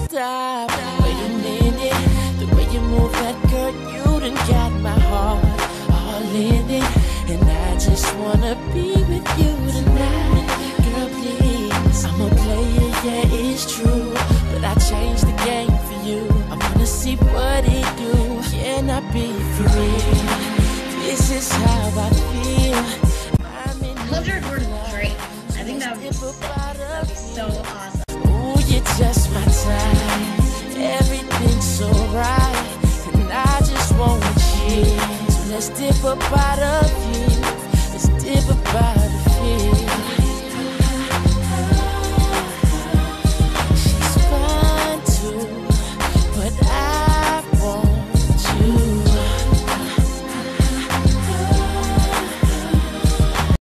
stop. Wait a minute, the way you move that girl, you done got my heart all in it. And I just wanna be with you tonight. Girl, please, I'm a player, yeah, it's true. But I changed the game for you. I wanna see what it do. Can I be free? This is how I feel. I love to record with Drake. I think that would be sick. That would be so awesome. Ooh, you're just my type. Everything's so right. And I just want you. So let's dip up out of you. Let's dip up out